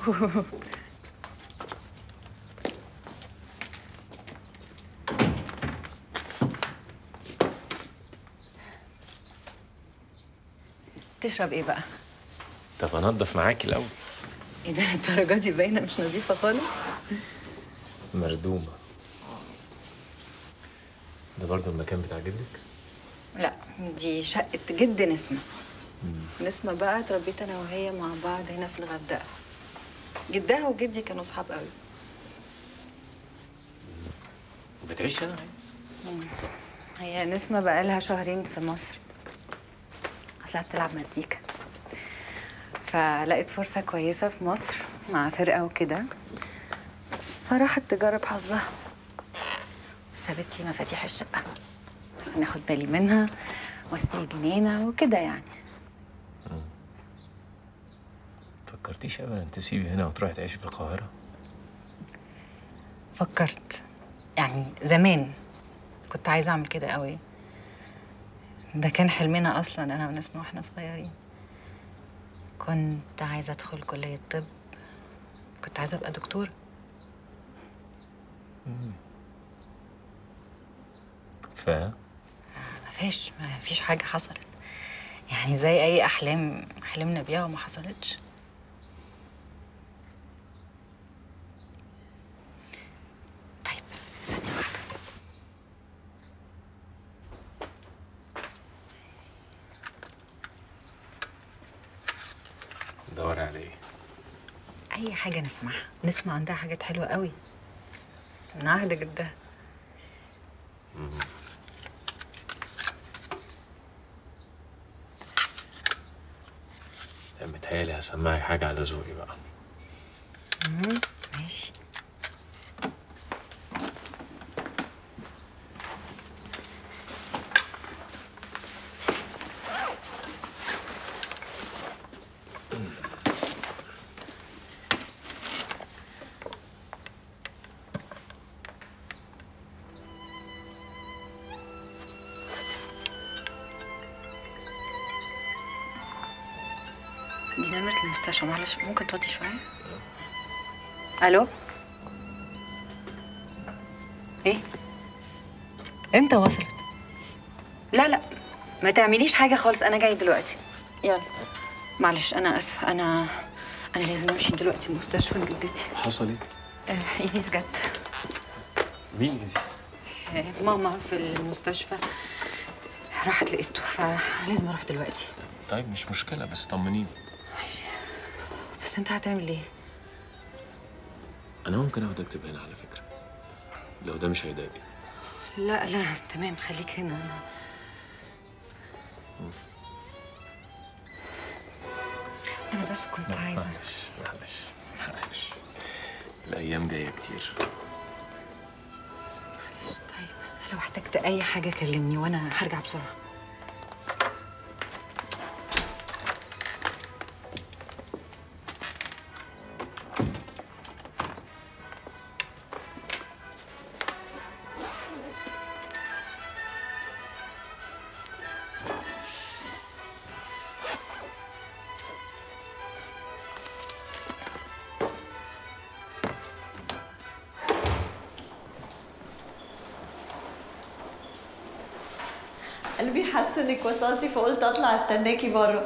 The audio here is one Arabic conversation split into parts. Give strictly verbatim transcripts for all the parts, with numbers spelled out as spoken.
تشرب ايه بقى؟ طب انضف معاكي الاول. ايه ده الدرجه دي باينه مش نظيفه خالص؟ مردومه. ده برضه المكان بتاع جدك؟ لا دي شقه جد نسمه. مم. نسمه بقى اتربيت انا وهي مع بعض هنا في الغردقه. جدها وجدي كانوا صحاب قوي. وبتعيش هنا؟ هي نسمه بقى لها شهرين في مصر. اصلها بتلعب مزيكا، فلقيت فرصة كويسة في مصر مع فرقة وكده، فراحت تجرب حظها وسابت لي مفاتيح الشقة عشان اخد بالي منها واسقي الجنينة وكده يعني. مم. فكرتيش ابدا تسيبي هنا وتروحي تعيشي في القاهرة؟ فكرت يعني زمان، كنت عايزة اعمل كده قوي. ده كان حلمنا اصلا انا ونسمة واحنا صغيرين. كنت عايزة ادخل كلية طب، كنت عايزة ابقى دكتورة. امم ف مفيش مفيش حاجة حصلت، يعني زي اي احلام حلمنا بيها وما حصلتش. طيب ثانية واحدة. دوري على ايه؟ اي حاجة نسمعها. نسمع عندها حاجات حلوة قوي من عهد جدها. مم. متهيألي هسمعك حاجة على ذوقي بقى. امم ماشي. دي نمرة المستشفى، معلش ممكن توطي شوية؟ ألو؟ إيه؟ إمتى وصلت؟ لا لا ما تعمليش حاجة خالص، أنا جاي دلوقتي. يلا معلش أنا آسفة، أنا أنا لازم أمشي دلوقتي المستشفى لجدتي. حصل إيه؟ آه إيزيس جت. مين إيزيس؟ آه ماما في المستشفى، راحت لقيته فلازم أروح دلوقتي. طيب مش مشكلة بس طمنيني. بس انت هتعمل ايه؟ انا ممكن اخدك تبقى هنا على فكرة، لو ده مش هيضايقك. لا لا تمام خليك هنا. انا م. انا بس كنت عايزة. معلش معلش معلش الايام جاية كتير. معلش. طيب لو احتجت اي حاجة كلمني وانا هرجع بسرعة. قلبي حس انك وصلتي فقلت اطلع استناكي بره.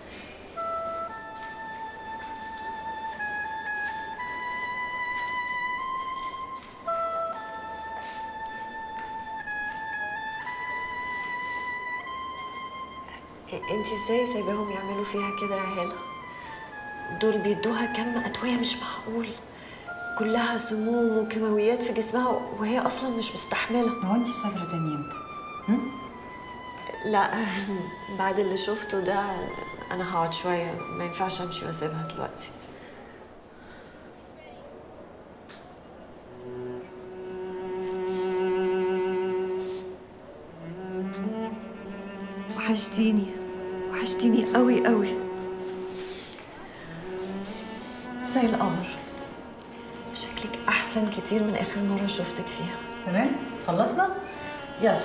انتي ازاي سايباهم يعملوا فيها كده يا هالة؟ دول بيدوها كم ادويه مش معقول، كلها سموم وكيماويات في جسمها وهي اصلا مش مستحمله. هو انتي مسافره تاني امتى؟ لا بعد اللي شفته ده انا هقعد شويه، ما ينفعش امشي واسيبها دلوقتي. وحشتيني وحشتيني قوي قوي زي القمر. شكلك احسن كتير من اخر مره شفتك فيها. تمام خلصنا يلا.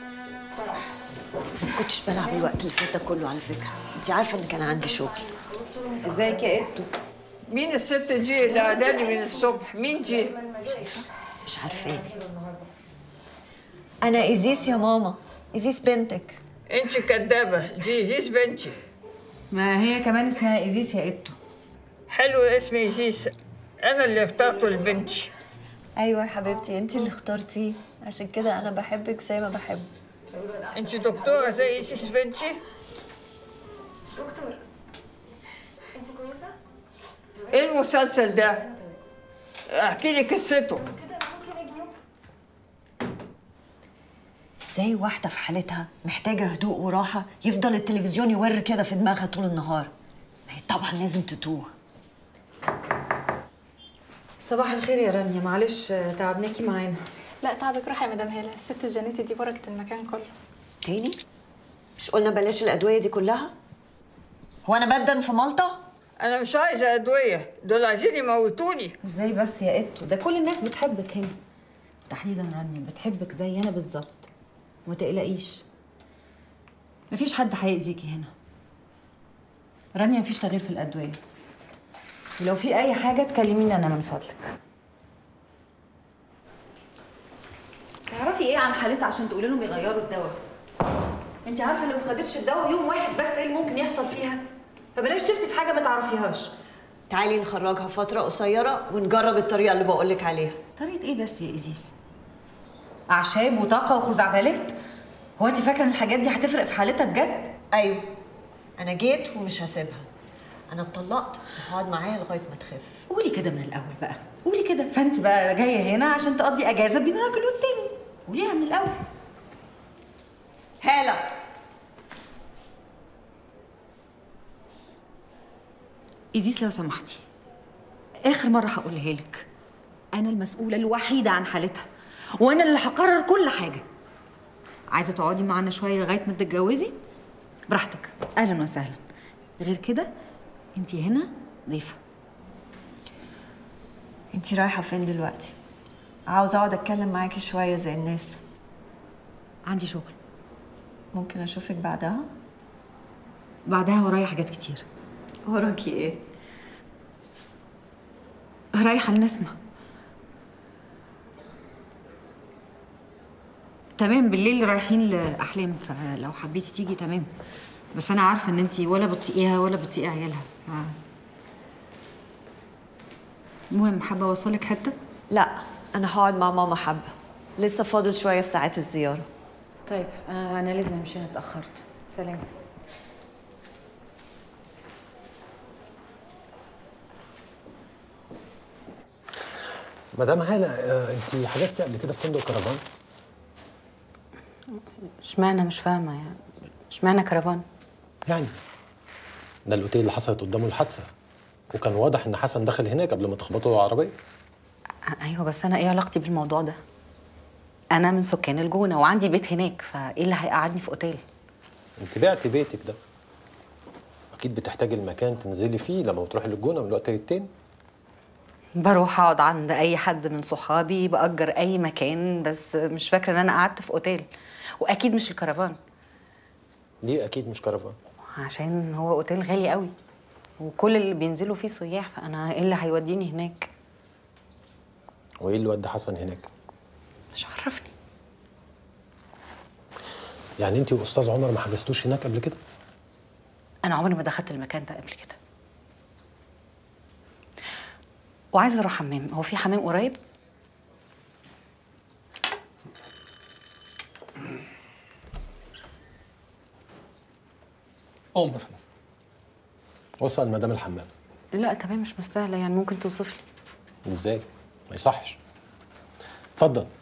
ما كنتش بلعب الوقت اللي فات ده كله على فكره، انت عارفه ان كان عندي شغل. ازيك يا قطو؟ مين الست دي اللي قعداني من الصبح؟ مين دي؟ شايفه؟ مش عارفاني. انا ايزيس يا ماما، ايزيس بنتك. انت كدابه، دي ايزيس بنتي. ما هي كمان اسمها ايزيس يا قطو. حلو اسم ايزيس، انا اللي اخترته لبنتي. ايوه يا حبيبتي، انت اللي اخترتيه، عشان كده انا بحبك زي ما بحبه. انت دكتوره زي ايزيس بنتي؟ دكتور انت كويسه؟ ايه المسلسل ده؟ احكي لي قصته. ازاي واحده في حالتها محتاجه هدوء وراحه يفضل التلفزيون يور كده في دماغها طول النهار؟ ما هي طبعا لازم تتوه. صباح الخير يا رانيا، معلش تعبناكي معانا. لا تعبك، روحي يا مدام هاله، الست جانيتي دي بركه المكان كله. تاني؟ مش قلنا بلاش الادويه دي كلها؟ هو انا بدن في مالطا؟ انا مش عايزه ادويه، دول عايزين يموتوني. ازاي بس يا قطو؟ ده كل الناس بتحبك هنا، تحديدا رانيا بتحبك زي انا بالظبط، وما تقلقيش مفيش حد هيأذيكي هنا. رانيا مفيش تغيير في الادويه، ولو في اي حاجه تكلميني انا من فضلك. تعرفي ايه عن حالتها عشان تقولي لهم يغيروا الدواء؟ انت عارفه لو ما خدتش الدواء يوم واحد بس ايه اللي ممكن يحصل فيها؟ فبلاش تفتي في حاجه ما تعرفيهاش. تعالي نخرجها فتره قصيره ونجرب الطريقه اللي بقولك عليها. طريقه ايه بس يا ايزيس؟ اعشاب وطاقه وخزعبلات؟ هو انت فاكره ان الحاجات دي هتفرق في حالتها بجد؟ ايوه، انا جيت ومش هسيبها. انا اتطلقت وهقعد معاها لغايه ما تخف. قولي كده من الاول بقى، قولي كده. فانت بقى جايه هنا عشان تقضي اجازه بين راجل والتاني، قوليها من الاول. هاله، إيزيس لو سمحتي، آخر مرة هقولها لك، أنا المسؤولة الوحيدة عن حالتها، وأنا اللي هقرر كل حاجة. عايزة تقعدي معانا شوية لغاية ما تتجوزي؟ براحتك، أهلا وسهلا. غير كده أنت هنا ضيفة. انت رايحه فين دلوقتي؟ عاوزه اقعد اتكلم معاكي شويه زي الناس. عندي شغل. ممكن اشوفك بعدها؟ بعدها ورايا حاجات كتير. وراكي ايه؟ رايحة لنسمة. تمام، بالليل رايحين لأحلام، فلو حبيتي تيجي تمام. بس أنا عارفة إن أنتي ولا بتطيقيها ولا بتطيقي عيالها. المهم، حابة أوصلك حتة؟ لا، انا هقعد مع ماما حبه، لسه فاضل شويه في ساعات الزياره. طيب آه أنا لازم أمشي، أنا اتأخرت. سلام. مدام هاله، انت حجزتي قبل كده في فندق كرفان؟ اشمعنى؟ مش فاهمة يعني، اشمعنى كرفان؟ يعني ده الاوتيل اللي حصلت قدامه الحادثه، وكان واضح ان حسن دخل هناك قبل ما تخبطوا العربيه. ايوه بس انا ايه علاقتي بالموضوع ده؟ انا من سكان الجونه وعندي بيت هناك، فايه اللي هيقعدني في اوتيل؟ انت بعتي بيتك ده، اكيد بتحتاجي المكان تنزلي فيه لما تروحي للجونه من وقت للتاني. بروح اقعد عند اي حد من صحابي، باجر اي مكان، بس مش فاكره ان انا قعدت في اوتيل، واكيد مش الكرفان. ليه اكيد مش كرفان؟ عشان هو اوتيل غالي قوي، وكل اللي بينزلوا فيه سياح، فانا ايه اللي هيوديني هناك؟ وايه اللي ودى حسن هناك؟ مش عرفني. يعني انت واستاذ عمر ما حجزتوش هناك قبل كده؟ انا عمري ما دخلت المكان ده قبل كده. وعايزه اروح حمام، هو في حمام قريب؟ قوم يا فندم. وصل مدام الحمام. لا تمام، مش مستاهله يعني، ممكن توصف لي. ازاي؟ ما يصحش. اتفضل.